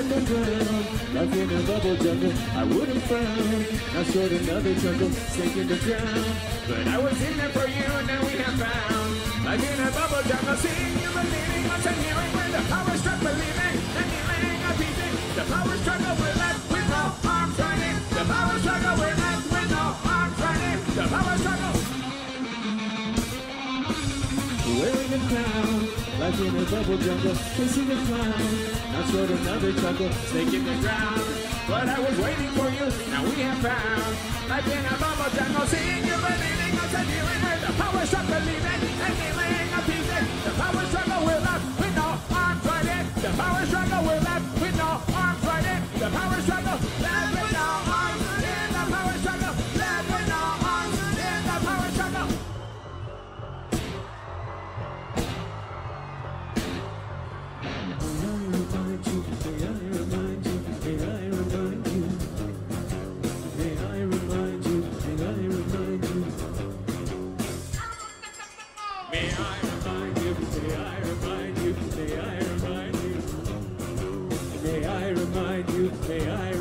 chasing the ground, life in a bubble jungle. I wouldn't frown, not short another jungle, snake in the ground. But I was in there for you, now we have found life in a bubble jungle. Seeing you believing, what's a hearing when the power struck believing, and healing a beating. The power struggle will left with no arms running. The power struggle will left with no arms running. The power struggle. Wearing a crown, life in a bubble jungle, chasing a clown, not short another chuckle, snake in the ground. But I was waiting for you, now we have found life in a bubble jungle. Seeing you believing, us and hearing where the power struck believing, and healing a piecing. The power struggle will left with no arms running. The power struggle will left with no arms running. The power struggle left with no arms running. The power struggle left with no arms running. The power struggle. May I remind you,